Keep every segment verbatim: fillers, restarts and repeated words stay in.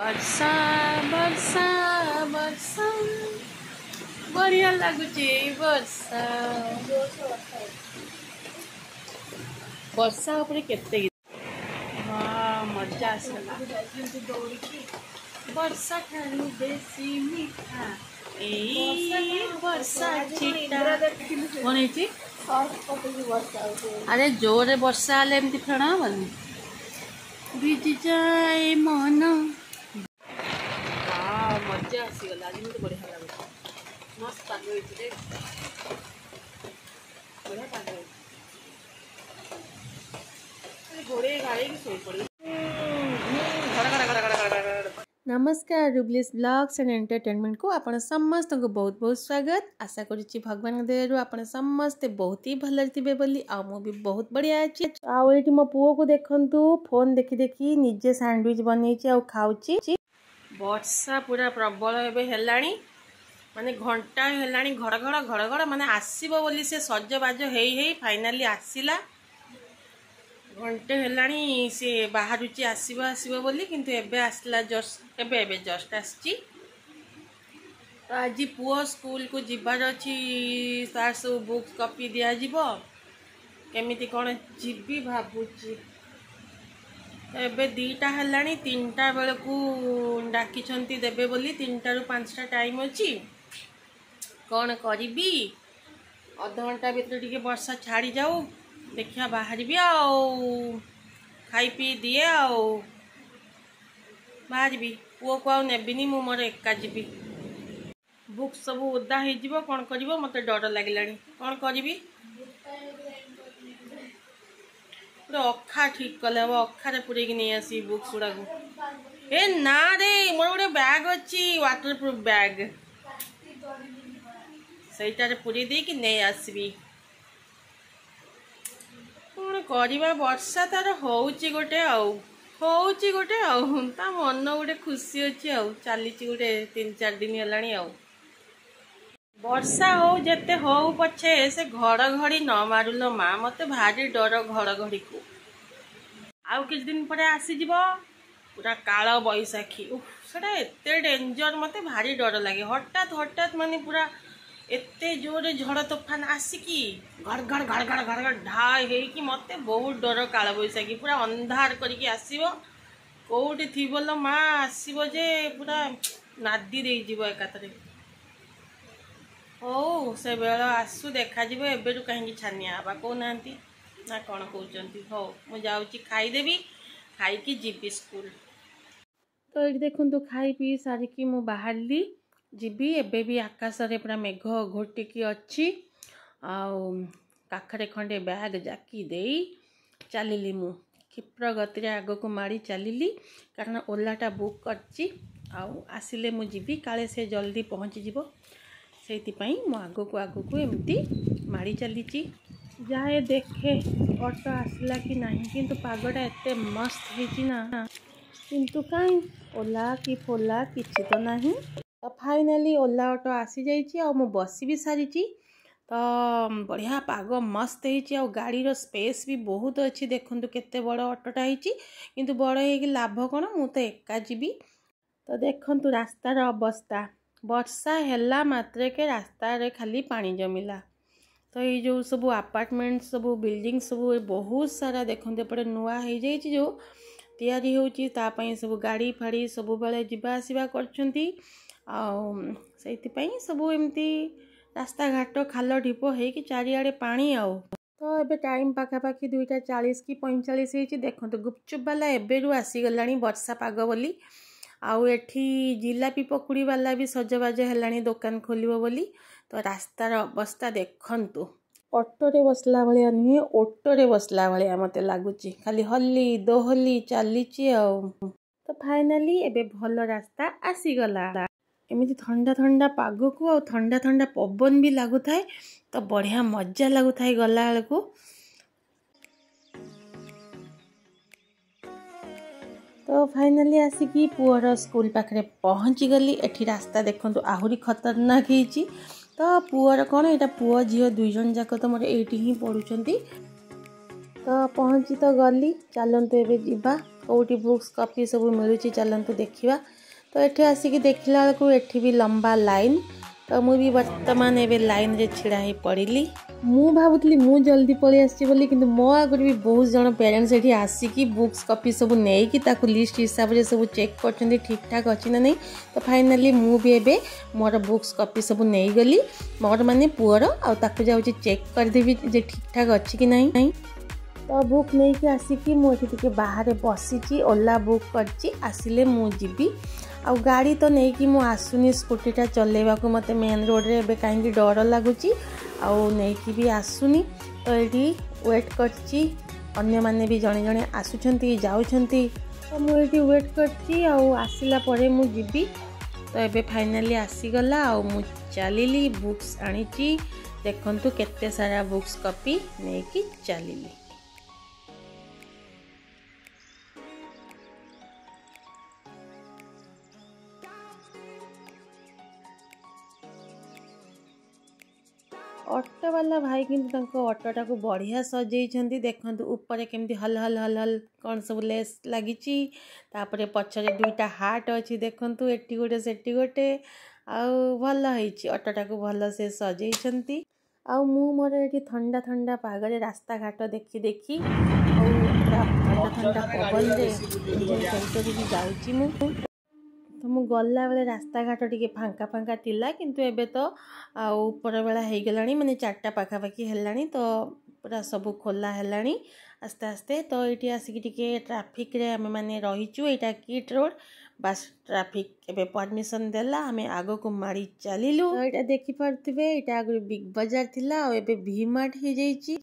वर्षा वर्षा वर्षा बढ़िया लगुचे वर्षा वर्षा उपरे केते हाँ मजा आसला वर्षा ठारू बेसी मीठा ए वर्षा छिटा कौन है अरे जोरे वर्षा आले एमती फेण हबनी भिजी जाए मन हाँ मजा आसीगला आज मत बढ़िया लगे मस्त पाग होइछे बढ़िया पाग घोड़े गाड़ी की सोई पड़ी। नमस्कार रुबलीस ब्लॉग्स एंड एंटरटेनमेंट को आपण समस्त को बहुत बहुत स्वागत आशा करुच्ची भगवान दयारू आपण समस्ते बहुत ही भल थे बोली आ मु भी बहुत बढ़िया अच्छी आउ ये मो पुओ को देखंतु फोन देखी देखी निजे सैंडविच बनईची आ खाऊची वर्षा पूरा प्रबल एबे हेलाणी माने घंटा हेलाणी घड़घड़ घड़घड़ माने आसीबो बोली से सजबाज हेई हेई फाइनली आसीला घंटे हेलाणी से बाहरुची आसीबो आसीबो बोली किंतु एबे आसला जस्ट एबे एबे जस्ट आसची तो आज पुओ स्कूल को जिबार अछि तार सब बुक्स कॉपी दिया जिवो केमिति कोन जिबी भाबुची एबे दीटा हेलाणी तीनटा बेल को डाकी छंती देबे बोली तीनटा रु पांचटा टाइम अछि कोन करिबी आधा घंटा भीतर टिके वर्षा छाड़ी जाऊ देखिया बाहर भी आओ खाई पी दिए आओ बाहर भी पुओ को नेबिनी मु मोर एका जीवी बुक सब ओदा हो कौन कर मत डर लगे कौन करी अखा ठीक कले हम अखारे पूरे नहीं आसी बुक्स गुड़ा को ए ना रे मोर गोटे बैग अच्छी वाटर प्रूफ बैग सहीटार पूरी दे कि नहीं आसबी कौन करवा वर्षा तार होची गोटे आउ होची गोटे आउ ता मन गोटे खुशी अच्छी आउ चली गोटे तीन चार दिन है आउ वर्षा हो जेते हो पछे से घड़घड़ी न मारुलो माँ मत भारी डर घड़घड़ी को आउ किछ दिन पर आसीज पूरा काल बैशाखी सेटा एते डेंजर मत भारी डर लगे हठात हठात माने पूरा एते जोरे झड़ तोफान आसिकी घड़घड़ घड़घड़ घड़घड़ ढाई है कि मत बहुत डर काल बैशाखी पूरा अंधार करके आसीबो कोउठी थिबोलो माँ आसीबो जे पूरा नादी दे जीवो एकातरे ओ से बेल आसु देखा जीवो एबेरु कहीं छानिया बा को नांती ना कौन कहउचंती हो मु जाउची खाई देबी खाई की जीबी स्कूल तो ये देखंतु खाई पी सारिकी मु बाहरली जीबी एबे भी आकाश रे पूरा मेघ घोटिकी अच्छी आखरे खंडे बैग जाकी दे चलिली मु क्षिप्र गति आग को माड़ी चलिली कारण ओलाटा बुक करची आसिले मु जीबी काले से जल्दी पहुँची जीवो सेतिपाई मु आग को आग को एमती माड़ी चलीची जाए देखे ऑटो आसला कि नहीं किंतु पागटा एते मस्त हेची ना किंतु काई ओला कि फोला किछि तो नहीं तो फाइनाली ओला ऑटो आसी जाइए आ मु बसी भी सारी तो बढ़िया पाग मस्त हो गाड़ी स्पेस भी बहुत अच्छी देखु केते बड़ ऑटोटा होती किंतु बड़ हो लाभ कौन मु तो एका जीवी तो देखु रास्तार अवस्था वर्षा हैला मात्रे के रास्ता रे खाली पानी जमिला तो ये जो सब अपार्टमेंट सब बिल्डिंग सब बहुत सारा देखते एपटे नुआ हो जाइए जो तैयारी होची तापाई सब गाड़ी फाड़ी सब बेले जीवा आसवा करछंती आईपाई सब एमती रास्ता घाट खाल ढीप हो चारिआडे पानी आउ तो एबे टाइम पाखापाखि दुईटा चालीस कि पैंचाश हो देखो गुपचुप वाला एबेरू आसीगला वर्षा पाग बोली आउ एठी जिलापी पकुड़ी वाला भी सजबाज है दुकान खोलिबो बोली तो रास्तार अवस्था देखंतु ऑटोरे बसला भाया नुहे ऑटोरे बसला भाया मते लगुच खाली हल्ली दोहली चली तो फाइनाली एबे भल रास्ता आसीगला एमती ठंडा ठंडा पाग को आ ठंडा ठंडा पवन भी लगुए तो बढ़िया मजा लगुए गला बेलू तो फाइनाली आसिकी पुअर स्कूल पाखे पहुँची गली एठी रास्ता देखो आहुरी खतरनाक होती तो पुअर कौन यहाँ पुओ झील दुईजन जाक तो मोर एटी ही पढ़ुंट तो पहुँची तो गली चलतु एबे जीवा कौटी बुक्स कॉपी सब मिलूँ चलतु देखा तो ये आसिक देखला बेलू एठी भी लंबा लाइन तो मुझे बर्तमान एवं लाइन रे छिड़ा ही पड़ी मु भावुली मु जल्दी पलि आसी बोली किंतु मो आगुरी भी बहुत जन पेरेंट्स एठी आसिकी बुक्स कॉपी सब नहीं कि ताकू लिस्ट हिसाब से सब चेक करछन्ती ठीक ठाक अछि ना नहीं तो फाइनली मु भी एबे मोर बुक्स कॉपी सब नहीं गली मोर माने पुअर आ ताकू जाउची चेक कर देबी जे ठीक ठाक अछि कि नहीं नहीं तो बुक नहीं कि आसिकी मु एठी टिके बाहर बसीची ओला बुक करची आसिले मु जीबी आ गाड़ी तो नहीं कि मु आसुनी स्कूटीटा चलेबा को मते मेन रोड रे एबे काहे डर लागुची आ नहीं कि भी आसुनी तो ये वेट करची अन्य माने भी जने जने आसुछंती जाउछंती तो मु ये वेट करची आ आसिला परे मु जीबी तो एबे फाइनली आसीगला आ मु चलिली बुक्स आनीची देखंतु केते सारा बुक्स कॉपी नहीं कि चलिली ऑटो वाला भाई किंतु ऑटोटा को बढ़िया सजेइछंती देखंतु ऊपर केमती हल हल हल हल कौन सब लेस लागिची तापरे पछरे दुईटा हार्ट अछि देखंतु एटी गोटे सेटी गोटे आउ भल होईची ऑटोटा को भल से सजेइछंती आउ मु मोर एटी ठंडा ठंडा पागरे रास्ता घाट देखी देखी आउ ठंडा ठंडा पवन रे सेंटरी जाउची मु तो मु गला बेले रास्ता घाट टिके फांका फांका थिला किंतु एबे तो आ ऊपर बेला हो गलानी माने चारटा पाखापाखि हेलानी तो पूरा सब खोला हेलानी आस्ते आस्ते तो ये आसिक टिके ट्राफिक रे आमे माने रहीचु एटा किट रोड बस ट्राफिक एबे परमिशन देला आमे आगो को मारी चलिलु तो एटा देखि परथिबे एटा आगु बिग बाजार थिला और एबे भी मार्ट हे जाईची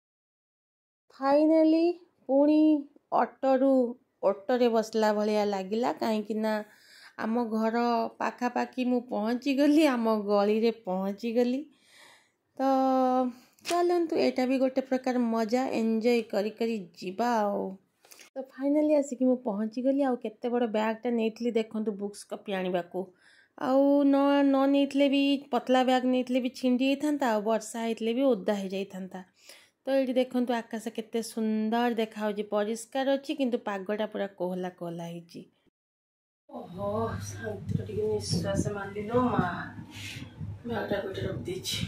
फाइनली पुणी ऑटो रु ऑटो रे बसला भलिया लागिला काहे कि ना आम घर पाखापाखि मु पहुँची गली आम गली रे पहुँची गली तो चलतु एटा भी गोटे प्रकार मजा एंजॉय करी करी जीवा आओ तो फाइनली आसिक मु पहुँची गली आउ केते बड़ बैगटा नेइथली देखंतु बुक्स कॉपी आनिबाकू आउ न न नेइथले भी पतला बैग नेइथले भी छिंडी थांता आ वर्षा हेतले भी ओदा हे जाई थांता तो ये देखंतु आकाश केते सुंदर देखाउजी परिष्कार अछि किंतु पागटा पूरा कोहला कोहला हिची ओहो शांति टिके निश्वास मारली लो मा बैगटा गोटे रख दीची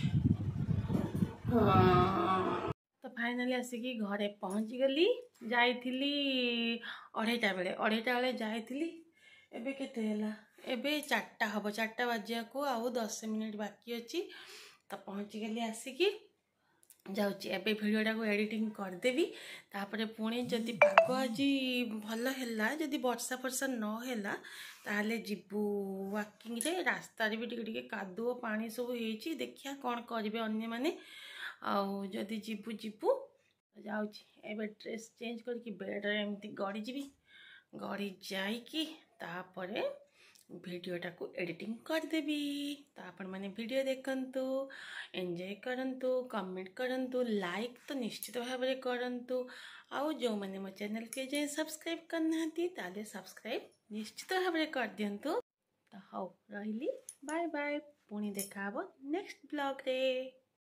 तो फाइनली आसिकी घरे पहुँची गली जाइथिली अढ़ेटा बेले अढ़ेटा बेले जाइथिली एबे केते होला एबे चारटा हबो चारटा बाजिया को आउ दस मिनिट बाकी अछि तो पहुँची गली आसिकी जाउची एबे वीडियोटा को एडिटिंग कर देबी तापरे पुणी जदि पाग आज भल हैला जदि वर्षा फर्षा न हैला ताले जिबू वाकिंग रे रास्ता रे भी टिके टिके कादुओ पानी सब हेची देखिया कोन करबे अन्य माने आउ जदि जिबू जिबू जाउची एबे ड्रेस चेंज करके बेड रे एमती गड़ी जीबी गड़ी जाईकी तापरे वीडियोटा को एडिटिंग कर देबी तो आपण माने वीडियो देखंतु एंजॉय करंतु कमेंट करंतु लाइक तो निश्चित भाव में करंतु आउ जो माने मो चैनल के जे सब्सक्राइब करना ताले सब्सक्राइब निश्चित भाव में कर दियंतु तो हाउ रहिली बाय बाय पुणी देखा नेक्स्ट ब्लॉग रे।